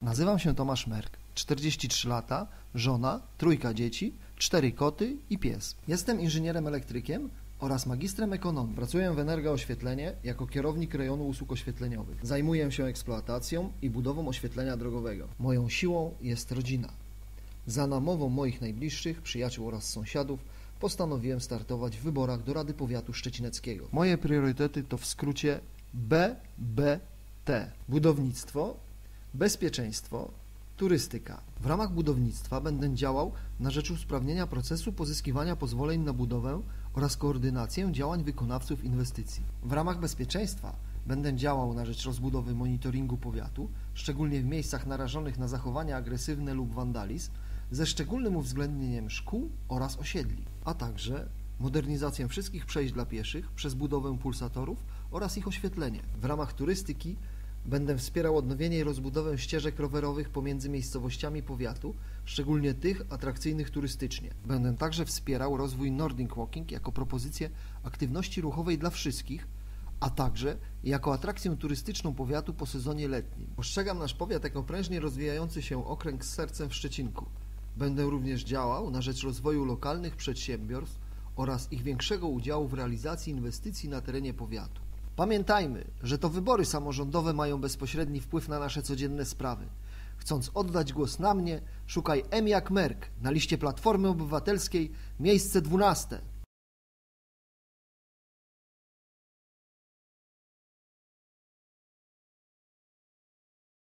Nazywam się Tomasz Merk, 43 lata, żona, 3 dzieci, 4 koty i pies. Jestem inżynierem elektrykiem oraz magistrem ekonomii. Pracuję w Energooświetlenie jako kierownik rejonu usług oświetleniowych. Zajmuję się eksploatacją i budową oświetlenia drogowego. Moją siłą jest rodzina. Za namową moich najbliższych, przyjaciół oraz sąsiadów postanowiłem startować w wyborach do Rady Powiatu Szczecineckiego. Moje priorytety to w skrócie BBT. Budownictwo, bezpieczeństwo, turystyka. W ramach budownictwa będę działał na rzecz usprawnienia procesu pozyskiwania pozwoleń na budowę oraz koordynację działań wykonawców inwestycji. W ramach bezpieczeństwa będę działał na rzecz rozbudowy monitoringu powiatu, szczególnie w miejscach narażonych na zachowania agresywne lub wandalizm, ze szczególnym uwzględnieniem szkół oraz osiedli, a także modernizację wszystkich przejść dla pieszych przez budowę pulsatorów oraz ich oświetlenie. W ramach turystyki będę wspierał odnowienie i rozbudowę ścieżek rowerowych pomiędzy miejscowościami powiatu, szczególnie tych atrakcyjnych turystycznie. Będę także wspierał rozwój Nordic Walking jako propozycję aktywności ruchowej dla wszystkich, a także jako atrakcję turystyczną powiatu po sezonie letnim. Postrzegam nasz powiat jako prężnie rozwijający się okręg z sercem w Szczecinku. Będę również działał na rzecz rozwoju lokalnych przedsiębiorstw oraz ich większego udziału w realizacji inwestycji na terenie powiatu. Pamiętajmy, że to wybory samorządowe mają bezpośredni wpływ na nasze codzienne sprawy. Chcąc oddać głos na mnie, szukaj M jak Merk na liście Platformy Obywatelskiej, miejsce 12.